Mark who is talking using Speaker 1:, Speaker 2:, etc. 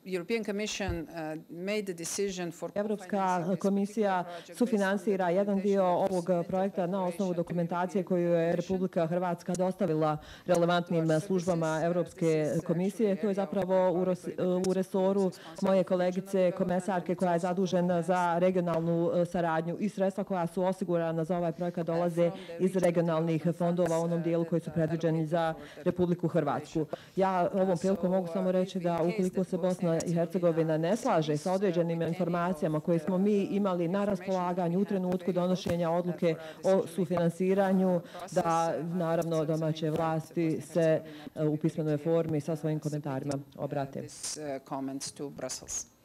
Speaker 1: Europska komisija sufinansira jedan dio ovog projekta na osnovu dokumentacije koju je Republika Hrvatska dostavila relevantnim službama Europske komisije. To je zapravo u resoru moje kolegice komesarke koja je zadužena za regionalnu saradnju i sredstva koja su osigurana za ovaj projekat dolaze iz regionalnih fondova u onom dijelu koji su predviđeni za Republiku Hrvatsku. Ja ovom prilikom mogu samo reći da ukoliko se Bosna i Hercegovina ne slaže sa određenim informacijama koje smo mi imali na raspolaganju u trenutku donošenja odluke o sufinansiranju, da naravno domaće vlasti se u pismenoj formi sa svojim komentarima obrate.